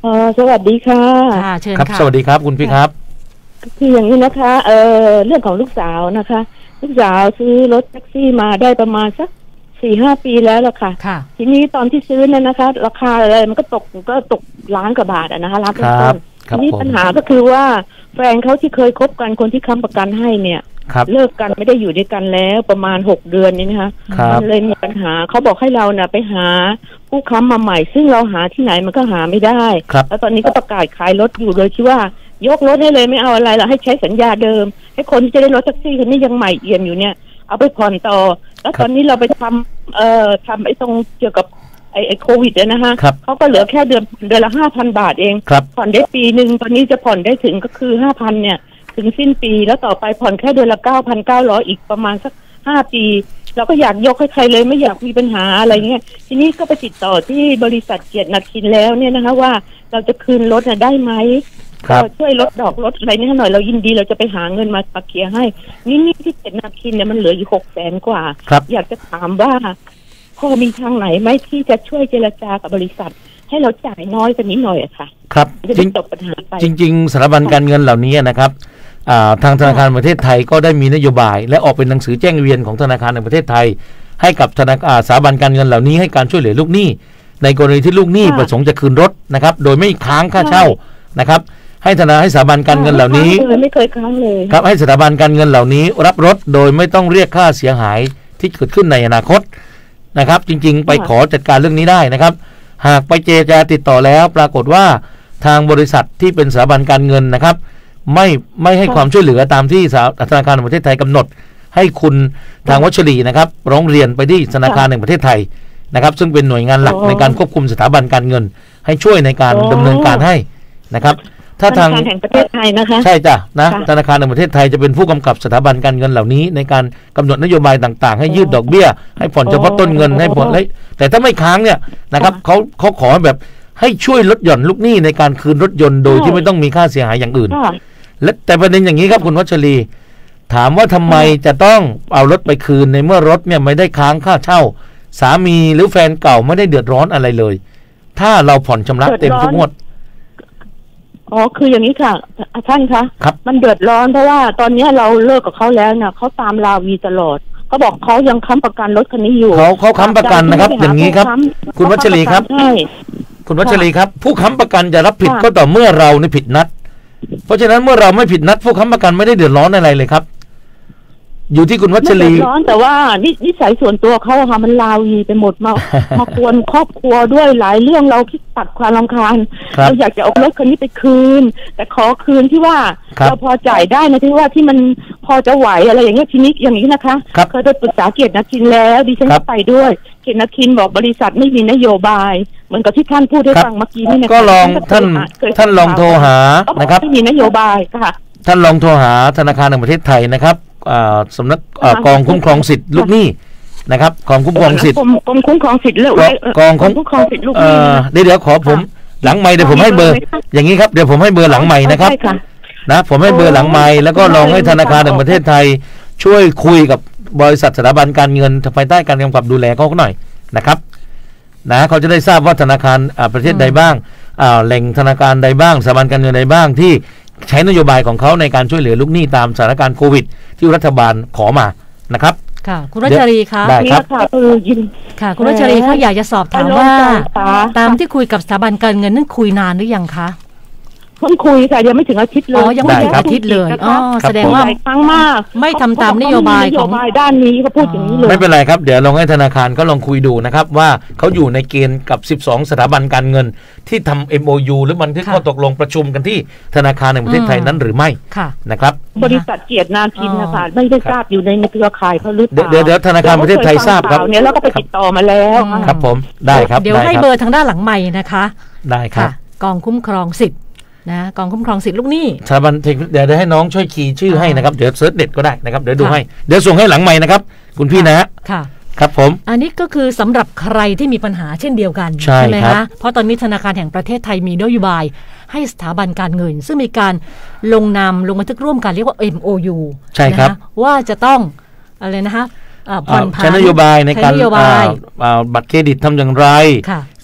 สวัสดีค่ะค่ะเชิญครับค่ะสวัสดีครับคุณพี่ครับคืออย่างนี้นะคะเรื่องของลูกสาวนะคะลูกสาวซื้อรถแท็กซี่มาได้ประมาณสัก4-5 ปีแล้วล่ะค่ะทีนี้ตอนที่ซื้อเนี่ยนะคะราคาอะไรมันก็ตกล้านกว่าบาทนะคะล้านต้นทีนี้ปัญหาก็คือว่าแฟนเขาที่เคยคบกันคนที่ค้ำประกันให้เนี่ยเลิกกันไม่ได้อยู่ด้วยกันแล้วประมาณ6 เดือนนี้นะคะมันเลยมีปัญหาเขาบอกให้เราเนี่ยไปหาผู้ค้ำมาใหม่ซึ่งเราหาที่ไหนมันก็หาไม่ได้แล้วตอนนี้ก็ประกาศขายรถอยู่โดยที่ว่ายกรถให้เลยไม่เอาอะไรเราให้ใช้สัญญาเดิมให้คนที่จะได้รถแท็กซี่คนนี้ยังใหม่เอี่ยมอยู่เนี่ยเอาไปผ่อนต่อแล้วตอนนี้เราไปทำไอ้ตรงเกี่ยวกับไอ้โควิดนะคะเขาก็เหลือแค่เดือนละ5,000 บาทเองผ่อนได้ปีนึงตอนนี้จะผ่อนได้ถึงก็คือ 5,000 เนี่ยถึงสิ้นปีแล้วต่อไปผ่อนแค่เดือนละ 9,900 อีกประมาณสัก5 ปีเราก็อยากยกให้ใครเลยไม่อยากมีปัญหาอะไรเงี้ยทีนี้ก็ไปติดต่อที่บริษัทเกียรตินาคินแล้วเนี่ยนะคะว่าเราจะคืนรถได้ไหมช่วยลดดอกลดอะไรนี่หน่อยเรายินดีเราจะไปหาเงินมาเคลียร์ให้นี่ที่เกียรตินาคินเนี่ยมันเหลืออยู่600,000 กว่าอยากจะถามว่าพอมีทางไหนไหมที่จะช่วยเจรจากับบริษัทให้เราจ่ายน้อยกว่านี้หน่อยอะค่ะครับจริงสถาบันการเงินเหล่านี้นะครับทางธนาคารประเทศไทยก็ได้มีนโยบายและออกเป็นหนังสือแจ้งเวียนของธนาคารแห่งประเทศไทยให้กับสถาบันการเงินเหล่านี้ให้การช่วยเหลือลูกหนี้ในกรณีที่ลูกหนี้ประสงค์จะคืนรถนะครับโดยไม่ค้างค่าเช่านะครับให้สถาบันการเงินเหล่านี้ไม่เคยค้างเลยครับให้สถาบันการเงินเหล่านี้รับรถโดยไม่ต้องเรียกค่าเสียหายที่เกิดขึ้นในอนาคตนะครับจริงๆไปขอจัดการเรื่องนี้ได้นะครับหากไปเจรจาติดต่อแล้วปรากฏว่าทางบริษัทที่เป็นสถาบันการเงินนะครับไม่ให้ความช่วยเหลือตามที่ธนาคารแห่งประเทศไทยกำหนดให้คุณทางวัชรีนะครับร้องเรียนไปที่ธนาคารแห่งประเทศไทยนะครับซึ่งเป็นหน่วยงานหลักในการควบคุมสถาบันการเงินให้ช่วยในการดำเนินการให้นะครับถ้าทางธนาคารแห่งประเทศไทยนะคะใช่จ้ะนะธนาคารแห่งประเทศไทยจะเป็นผู้กำกับสถาบันการเงินเหล่านี้ในการกำหนดนโยบายต่างๆให้ยืดดอกเบี้ยให้ผ่อนเฉพาะต้นเงินให้ผ่อนแต่ถ้าไม่ค้างเนี่ยนะครับเขาขอแบบให้ช่วยลดหย่อนลูกหนี้ในการคืนรถยนต์โดยที่ไม่ต้องมีค่าเสียหายอย่างอื่นและแต่ประเด็นอย่างนี้ครับคุณวัชรีถามว่าทำไมจะต้องเอารถไปคืนในเมื่อรถเนี่ยไม่ได้ค้างค่าเช่าสามีหรือแฟนเก่าไม่ได้เดือดร้อนอะไรเลยถ้าเราผ่อนชำระเต็มทุกงวดคืออย่างนี้ค่ะท่านคะมันเดือดร้อนเพราะว่าตอนนี้เราเลิกกับเขาแล้วเนี่ยเขาตามลาวีตลอดเขาบอกเขายังค้ำประกันรถคันนี้อยู่เขาค้ำประกันนะครับอย่างนี้ครับคุณวัชรีครับคุณวัชรีครับผู้ค้ำประกันจะรับผิดก็ต่อเมื่อเราในผิดนัดเพราะฉะนั้นเมื่อเราไม่ผิดนัดผู้ค้ำประกันไม่ได้เดือดร้อนอะไรเลยครับอยู่ที่คุณวัชรีเดือดร้อนแต่ว่านิสัยส่วนตัวเขาค่ะมันลาวีไปหมดมาควนครอบครัวด้วยหลายเรื่องเราคิดตัดความรำคาญเราอยากจะเอารถคันนี้ไปคืนแต่ขอคืนที่ว่าเราพอจ่ายได้นะที่ว่าที่มันพอจะไหวอะไรอย่างเงี้ยทีนี้อย่างนี้นะคะเคยไปปรึกษาเกียรตินาคินแล้วดิฉันก็ไปด้วยเกียรตินาคินบอกบริษัทไม่มีนโยบายเหมือนกับที่ท่านพูดให้ฟังเมื่อกี้นี่นะก็ลองท่านลองโทรหานะครับไม่มีนโยบายค่ะท่านลองโทรหาธนาคารแห่งประเทศไทยนะครับสำนักกองคุ้มครองสิทธิ์ลูกหนี้นะครับกองคุ้มครองสิทธิ์กองคุ้มครองสิทธิ์กองคุ้มครองสิทธิ์ลูกหนี้เดี๋ยวขอผมหลังไมค์เดี๋ยวผมให้เบอร์อย่างนี้ครับเดี๋ยวผมให้เบอร์หลังไมค์นะครับนะผมให้เบอร์หลังไมค์แล้วก็ลองให้ธนาคารแห่งประเทศไทยช่วยคุยกับบริษัทสถาบันการเงินภายใต้การกำกับดูแลเขาหน่อยนะครับนะเขาจะได้ทราบว่าธนาคารประเทศใดบ้างแหล่งธนาคารใดบ้างสถาบันการเงินใดบ้างที่ใช้นโยบายของเขาในการช่วยเหลือลูกหนี้ตามสถานการณ์โควิดที่รัฐบาลขอมานะครับค่ะคุณวัชรีคะได้ครับค่ะคุณวัชรีคะอยากจะสอบถามว่าตามที่คุยกับสถาบันการเงินนั่นคุยนานหรือยังคะเพิ่งคุยค่ะยังไม่ถึงอาทิตย์เลยยังไม่ถึงอาทิตย์เลยแสดงว่าครั้งมากไม่ทำตามนโยบายของด้านนี้เขาพูดอย่างนี้เลยไม่เป็นไรครับเดี๋ยวลองให้ธนาคารก็ลองคุยดูนะครับว่าเขาอยู่ในเกณฑ์กับ12สถาบันการเงินที่ทำ MOU หรือบันทึกข้อตกลงประชุมกันที่ธนาคารแห่งประเทศไทยนั้นหรือไม่นะครับบริษัทเกียรตินาคินนะคะไม่ได้ทราบอยู่ในเครือข่ายเขาหรือเปล่าเดี๋ยวธนาคารประเทศไทยทราบครับเนี่ยแล้วก็ไปติดต่อมาแล้วครับผมได้ครับเดี๋ยวให้เบอร์ทางด้านหลังไมค์นะคะได้ครับกองคุ้มครองสิทธิ์นะกองคุ้มครองสิทธิ์ลูกหนี้สถาบันเดี๋ยวให้น้องช่วยคีย์ชื่อให้นะครับเดี๋ยวเซิร์ชเน็ตก็ได้นะครับเดี๋ยวดูให้เดี๋ยวส่งให้หลังใหม่นะครับคุณพี่นะค่ะครับผมอันนี้ก็คือสำหรับใครที่มีปัญหาเช่นเดียวกันใช่ไหมคะเพราะตอนนี้ธนาคารแห่งประเทศไทยมีนโยบายให้สถาบันการเงินซึ่งมีการลงบันทึกร่วมกันเรียกว่า MOU ใช่ครับว่าจะต้องอะไรนะคะผ่อนผันใช้นโยบายในการบัตรเครดิตทำอย่างไร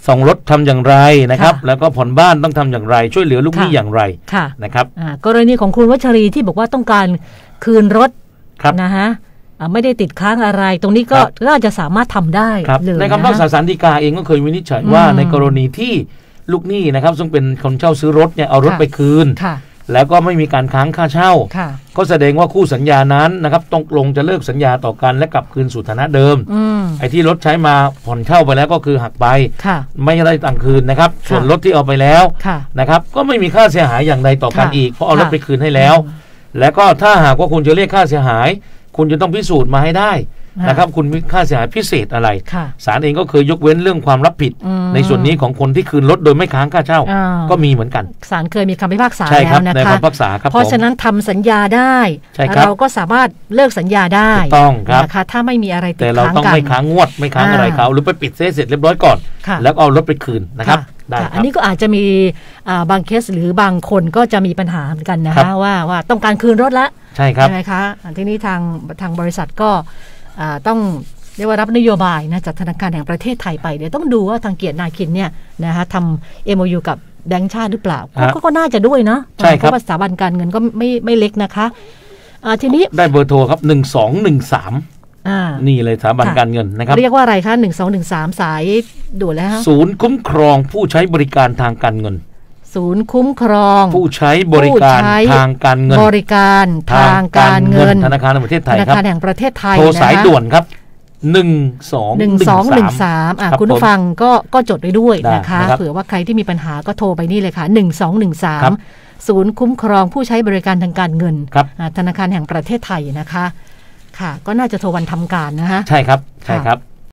ส่งรถทำอย่างไรนะครับแล้วก็ผ่อนบ้านต้องทำอย่างไรช่วยเหลือลูกหนี้อย่างไรนะครับกรณีของคุณวัชรีที่บอกว่าต้องการคืนรถนะฮะไม่ได้ติดค้างอะไรตรงนี้ก็น่าจะสามารถทำได้เลยในคำพิพากษาศาลฎีกาเองก็เคยวินิจฉัยว่าในกรณีที่ลูกหนี้นะครับซึ่งเป็นคนเช่าซื้อรถเนี่ยเอารถไปคืนแล้วก็ไม่มีการค้างค่าเช่าก็แสดงว่าคู่สัญญานั้นนะครับตกลงจะเลิกสัญญาต่อกันและกลับคืนสู่ฐานะเดิมไอ้ที่รถใช้มาผ่อนเช่าไปแล้วก็คือหักไปไม่ได้ตังคืนนะครับส่วนรถที่เอาไปแล้วนะครับก็ไม่มีค่าเสียหายอย่างใดต่อกันอีกเพราะเอารถไปคืนให้แล้วแล้วก็ถ้าหากว่าคุณจะเรียกค่าเสียหายคุณจะต้องพิสูจน์มาให้ได้นะครับคุณมีค่าเสียหายพิเศษอะไรศาลเองก็เคยยกเว้นเรื่องความรับผิดในส่วนนี้ของคนที่คืนรถโดยไม่ค้างค่าเช่าก็มีเหมือนกันศาลเคยมีคำพิพากษาแล้วนะคะเพราะฉะนั้นทำสัญญาได้เราก็สามารถเลิกสัญญาได้ต้องครับนะคะถ้าไม่มีอะไรติดค้างกันแต่เราต้องไม่ค้างงวดไม่ค้างอะไรเขาหรือไปปิดเสร็จเรียบร้อยก่อนแล้วเอารถไปคืนนะครับอันนี้ก็อาจจะมีบางเคสหรือบางคนก็จะมีปัญหาเหมือนกันนะคะว่าต้องการคืนรถแล้วใช่ครับใช่ไหมคะทีนี้ทางบริษัทก็ต้องเรียกว่ารับนโยบายนะจากธนาคารแห่งประเทศไทยไปเดี๋ยวต้องดูว่าทางเกียรตินาคินเนี่ยนะคะทำ MOU กับแบงก์ชาติหรือเปล่าก็น่าจะด้วยเนาะเพราะว่าสถาบันการเงินก็ไม่เล็กนะคะทีนี้ได้เบอร์โทรครับ1213นี่เลยสถาบันการเงินนะครับเรียกว่าอะไรคะ1213สายด่วนแล้วศูนย์คุ้มครองผู้ใช้บริการทางการเงินศูนย์คุ้มครองผู้ใช้บริการทางการเงินบริการทางการเงินธนาคารแห่งประเทศไทยครับธนาคารแห่งประเทศไทยโทรสายด่วนครับ1213 คุณผู้ฟังก็จดไว้ด้วยนะคะเผื่อว่าใครที่มีปัญหาก็โทรไปนี่เลยค่ะ1213ศูนย์คุ้มครองผู้ใช้บริการทางการเงินธนาคารแห่งประเทศไทยนะคะค่ะก็น่าจะโทรวันทำการนะฮะใช่ครับใช่ครับ